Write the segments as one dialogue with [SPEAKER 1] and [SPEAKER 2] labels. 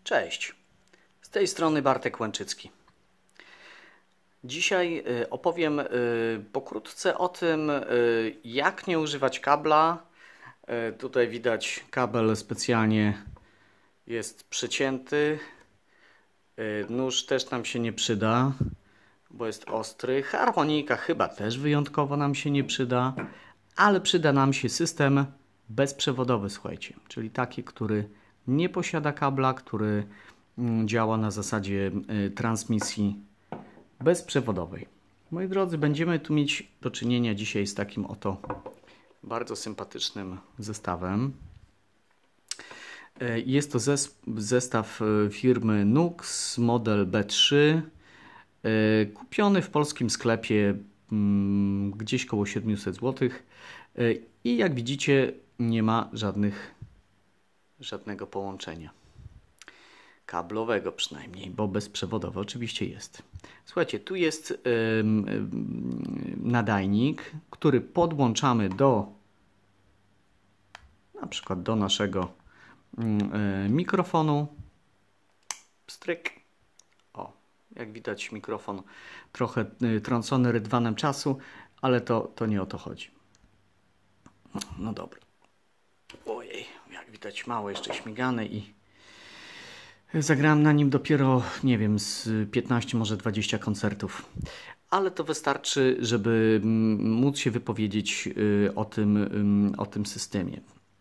[SPEAKER 1] Cześć, z tej strony Bartek Łęczycki. Dzisiaj opowiem pokrótce o tym, jak nie używać kabla. Tutaj widać, kabel specjalnie jest przecięty. Nóż też nam się nie przyda, bo jest ostry. Harmonika chyba też wyjątkowo nam się nie przyda, ale przyda nam się system bezprzewodowy, słuchajcie, czyli taki, który nie posiada kabla, który działa na zasadzie transmisji bezprzewodowej. Moi drodzy, będziemy tu mieć do czynienia dzisiaj z takim oto bardzo sympatycznym zestawem. Jest to zestaw firmy Nux, model B3, kupiony w polskim sklepie gdzieś koło 700 zł i jak widzicie nie ma żadnego połączenia kablowego przynajmniej, bo bezprzewodowe oczywiście jest. Słuchajcie, tu jest nadajnik, który podłączamy na przykład do naszego mikrofonu. Pstryk. O, jak widać mikrofon trochę trącony rydwanem czasu, ale to nie o to chodzi. No dobra. Ojej, jak widać mało jeszcze śmigany i zagrałem na nim dopiero, nie wiem, z 15, może 20 koncertów. Ale to wystarczy, żeby móc się wypowiedzieć o tym systemie.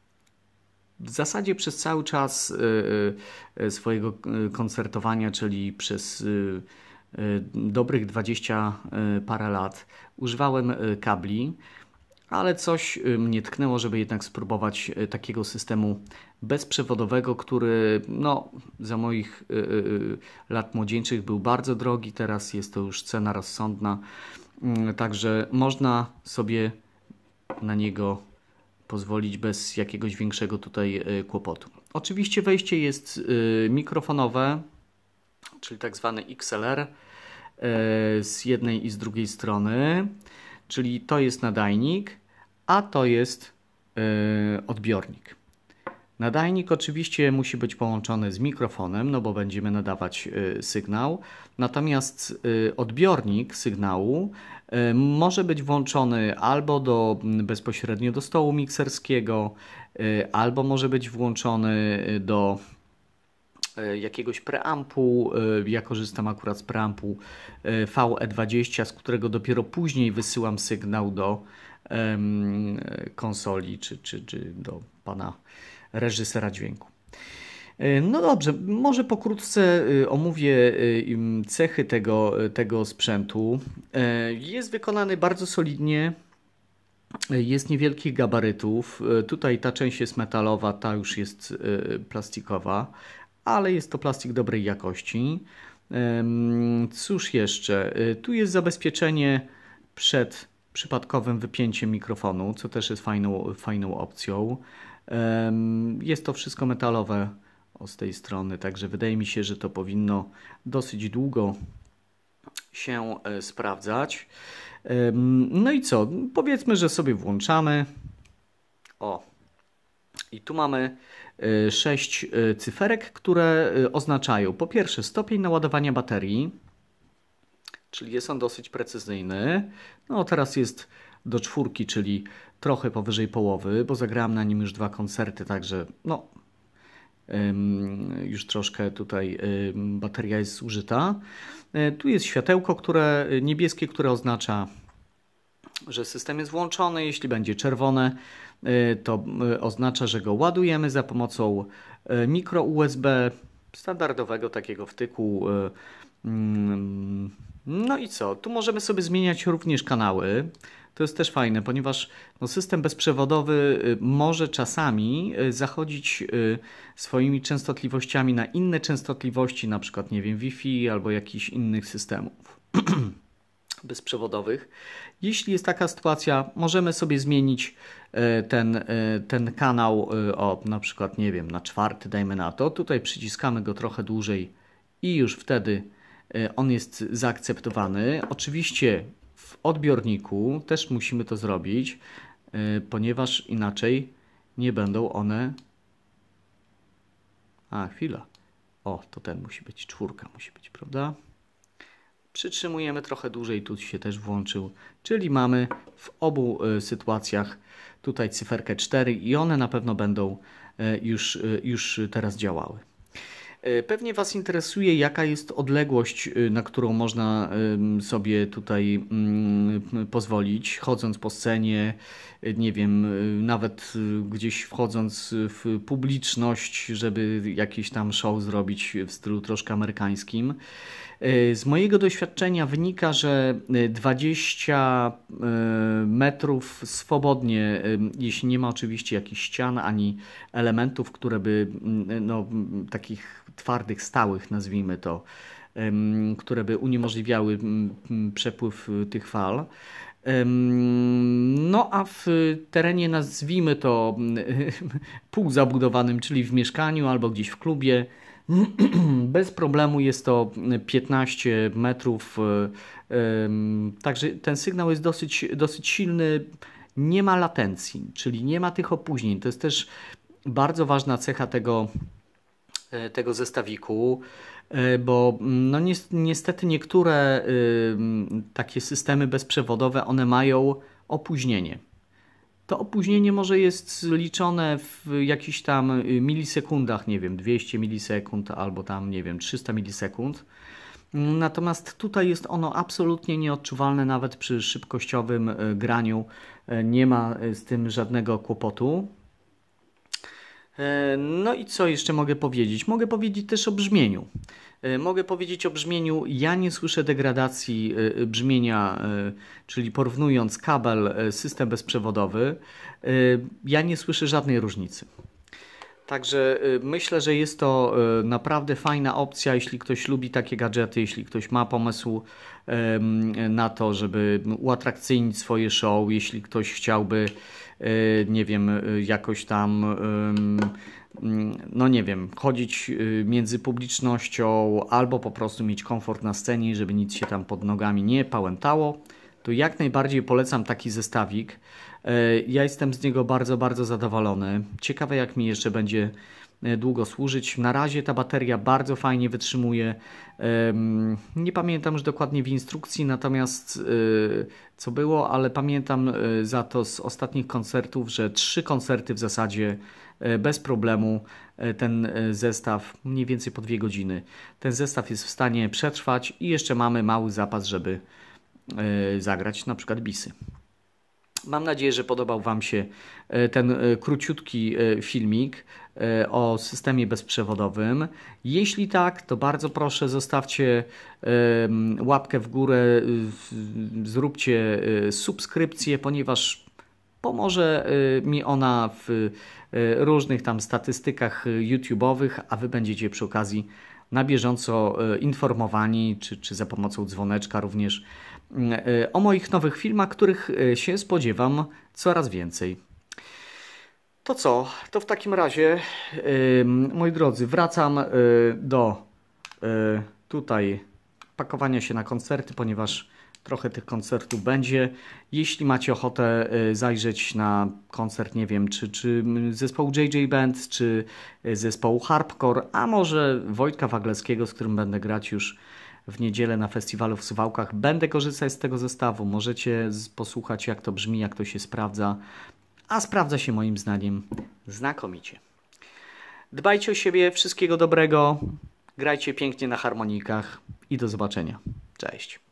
[SPEAKER 1] W zasadzie przez cały czas swojego koncertowania, czyli przez dobrych 20 parę lat, używałem kabli, ale coś mnie tknęło, żeby jednak spróbować takiego systemu bezprzewodowego, który no, za moich lat młodzieńczych był bardzo drogi, teraz jest to już cena rozsądna, także można sobie na niego pozwolić bez jakiegoś większego tutaj kłopotu. Oczywiście wejście jest mikrofonowe, czyli tak zwany XLR z jednej i z drugiej strony, czyli to jest nadajnik, a to jest odbiornik. Nadajnik oczywiście musi być połączony z mikrofonem, no bo będziemy nadawać sygnał. Natomiast odbiornik sygnału może być włączony albo bezpośrednio do stołu mikserskiego, albo może być włączony do jakiegoś preampu. Ja korzystam akurat z preampu VE20, z którego dopiero później wysyłam sygnał do konsoli czy do pana reżysera dźwięku. No dobrze, może pokrótce omówię cechy tego sprzętu. Jest wykonany bardzo solidnie, jest niewielkich gabarytów. Tutaj ta część jest metalowa, ta już jest plastikowa, ale jest to plastik dobrej jakości. Cóż jeszcze? Tu jest zabezpieczenie przed przypadkowym wypięciem mikrofonu, co też jest fajną opcją. Jest to wszystko metalowe z tej strony, także wydaje mi się, że to powinno dosyć długo się sprawdzać. No i co? Powiedzmy, że sobie włączamy. O, i tu mamy 6 cyferek, które oznaczają po pierwsze stopień naładowania baterii, czyli jest on dosyć precyzyjny. No teraz jest do 4, czyli trochę powyżej połowy, bo zagrałem na nim już 2 koncerty, także no już troszkę tutaj bateria jest zużyta. Tu jest światełko niebieskie, które oznacza, że system jest włączony. Jeśli będzie czerwone, to oznacza, że go ładujemy za pomocą mikro USB standardowego takiego wtyku. No i co? Tu możemy sobie zmieniać również kanały. To jest też fajne, ponieważ no, system bezprzewodowy może czasami zachodzić swoimi częstotliwościami na inne częstotliwości, na przykład, nie wiem, Wi-Fi albo jakichś innych systemów bezprzewodowych. Jeśli jest taka sytuacja, możemy sobie zmienić ten kanał, na przykład, nie wiem, na 4, dajmy na to. Tutaj przyciskamy go trochę dłużej i już wtedy on jest zaakceptowany. Oczywiście w odbiorniku też musimy to zrobić, ponieważ inaczej nie będą one... Chwila. O, to ten musi być, 4 musi być, prawda? Przytrzymujemy trochę dłużej, tu się też włączył, czyli mamy w obu sytuacjach tutaj cyferkę 4 i one na pewno będą już teraz działały. Pewnie Was interesuje, jaka jest odległość, na którą można sobie tutaj pozwolić, chodząc po scenie, nie wiem, nawet gdzieś wchodząc w publiczność, żeby jakieś tam show zrobić w stylu troszkę amerykańskim. Z mojego doświadczenia wynika, że 20 metrów swobodnie, jeśli nie ma oczywiście jakichś ścian ani elementów, które by, no, takich twardych, stałych, nazwijmy to, które by uniemożliwiały przepływ tych fal. No a w terenie, nazwijmy to, półzabudowanym, czyli w mieszkaniu albo gdzieś w klubie, bez problemu jest to 15 metrów, także ten sygnał jest dosyć silny, nie ma latencji, czyli nie ma tych opóźnień. To jest też bardzo ważna cecha tego zestawiku, bo no niestety niektóre takie systemy bezprzewodowe, one mają opóźnienie. To opóźnienie może jest liczone w jakichś tam milisekundach, nie wiem, 200 milisekund albo tam, nie wiem, 300 milisekund. Natomiast tutaj jest ono absolutnie nieodczuwalne nawet przy szybkościowym graniu. Nie ma z tym żadnego kłopotu. No i co jeszcze mogę powiedzieć? Mogę powiedzieć też o brzmieniu. Ja nie słyszę degradacji brzmienia, czyli porównując kabel, system bezprzewodowy, ja nie słyszę żadnej różnicy. Także myślę, że jest to naprawdę fajna opcja, jeśli ktoś lubi takie gadżety, jeśli ktoś ma pomysł na to, żeby uatrakcyjnić swoje show, jeśli ktoś chciałby, nie wiem, jakoś tam, no nie wiem, chodzić między publicznością albo po prostu mieć komfort na scenie, żeby nic się tam pod nogami nie pałętało, to jak najbardziej polecam taki zestawik. Ja jestem z niego bardzo, bardzo zadowolony. Ciekawe, jak mi jeszcze będzie długo służyć. Na razie ta bateria bardzo fajnie wytrzymuje. Nie pamiętam już dokładnie w instrukcji, natomiast co było, ale pamiętam za to z ostatnich koncertów, że 3 koncerty w zasadzie bez problemu ten zestaw, mniej więcej po 2 godziny, ten zestaw jest w stanie przetrwać i jeszcze mamy mały zapas, żeby zagrać na przykład bisy. Mam nadzieję, że podobał Wam się ten króciutki filmik o systemie bezprzewodowym. Jeśli tak, to bardzo proszę, zostawcie łapkę w górę, zróbcie subskrypcję, ponieważ pomoże mi ona w różnych tam statystykach YouTube'owych, a Wy będziecie przy okazji na bieżąco informowani, czy za pomocą dzwoneczka również o moich nowych filmach, których się spodziewam coraz więcej. To co? To w takim razie, moi drodzy, wracam do tutaj pakowania się na koncerty, ponieważ trochę tych koncertów będzie. Jeśli macie ochotę zajrzeć na koncert, nie wiem, czy zespołu JJ Band, czy zespołu Harpcore, a może Wojtka Wagleckiego, z którym będę grać już w niedzielę na festiwalu w Suwałkach, będę korzystać z tego zestawu. Możecie posłuchać, jak to brzmi, jak to się sprawdza, a sprawdza się moim zdaniem znakomicie. Dbajcie o siebie, wszystkiego dobrego, grajcie pięknie na harmonikach i do zobaczenia. Cześć.